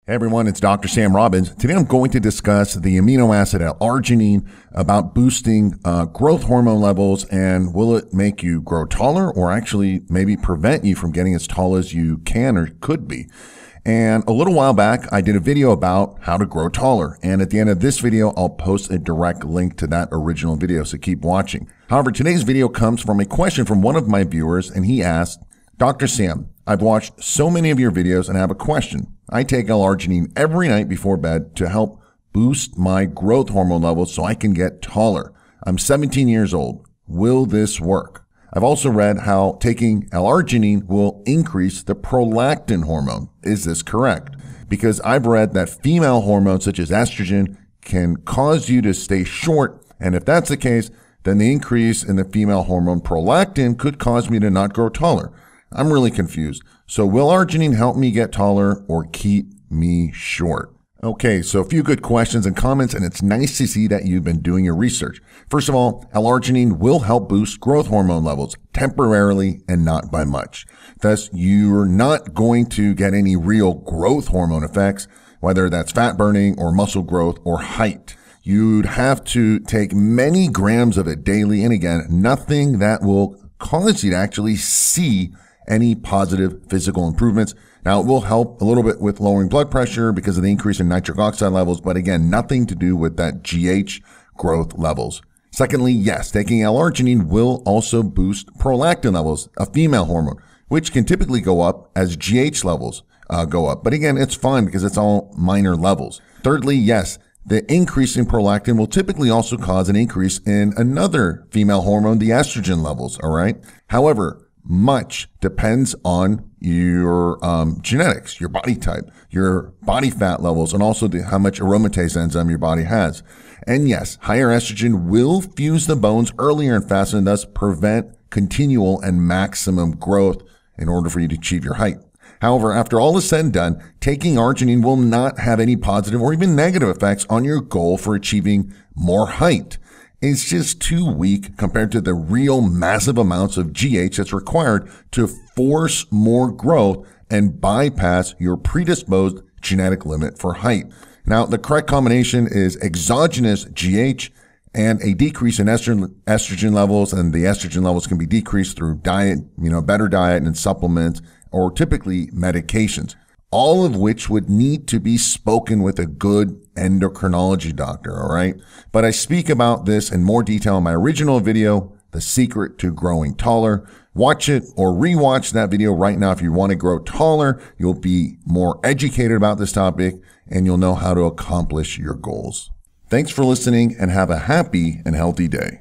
Hey everyone, it's Dr. Sam Robbins. Today I'm going to discuss the amino acid L-Arginine about boosting growth hormone levels, and will it make you grow taller or actually maybe prevent you from getting as tall as you can or could be. And a little while back, I did a video about how to grow taller. And at the end of this video, I'll post a direct link to that original video, so keep watching. However, today's video comes from a question from one of my viewers, and he asked, Dr. Sam, I've watched so many of your videos and I have a question. I take L-Arginine every night before bed to help boost my growth hormone levels so I can get taller. I'm 17 years old. Will this work? I've also read how taking L-Arginine will increase the prolactin hormone. Is this correct? Because I've read that female hormones such as estrogen can cause you to stay short, and if that's the case, then the increase in the female hormone prolactin could cause me to not grow taller. I'm really confused. So will L-Arginine help me get taller or keep me short? Okay, so a few good questions and comments, and it's nice to see that you've been doing your research. First of all, L-Arginine will help boost growth hormone levels temporarily and not by much. Thus, you're not going to get any real growth hormone effects, whether that's fat burning or muscle growth or height. You'd have to take many grams of it daily, and again, nothing that will cause you to actually see any positive physical improvements. Now, it will help a little bit with lowering blood pressure because of the increase in nitric oxide levels, but again, nothing to do with that GH growth levels. Secondly, yes, taking L-Arginine will also boost prolactin levels, a female hormone, which can typically go up as GH levels go up. But again, it's fine because it's all minor levels. Thirdly, yes, the increase in prolactin will typically also cause an increase in another female hormone, the estrogen levels, all right? However, much depends on your genetics, your body type, your body fat levels, and also how much aromatase enzyme your body has. And yes, higher estrogen will fuse the bones earlier and faster, and thus prevent continual and maximum growth in order for you to achieve your height. However, after all is said and done, taking Arginine will not have any positive or even negative effects on your goal for achieving more height. It's just too weak compared to the real massive amounts of GH that's required to force more growth and bypass your predisposed genetic limit for height. Now, the correct combination is exogenous GH and a decrease in estrogen levels, and the estrogen levels can be decreased through diet, better diet and supplements, or typically medications, all of which would need to be spoken with a good endocrinology doctor, all right? But I speak about this in more detail in my original video, The Secret to Growing Taller. Watch it or rewatch that video right now if you want to grow taller. You'll be more educated about this topic and you'll know how to accomplish your goals. Thanks for listening and have a happy and healthy day.